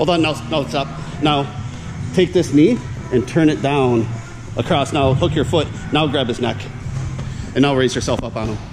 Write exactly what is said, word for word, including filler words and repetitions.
Hold on, now, now stop. Now, take this knee and turn it down across. Now, hook your foot. Now grab his neck. And now raise yourself up on him.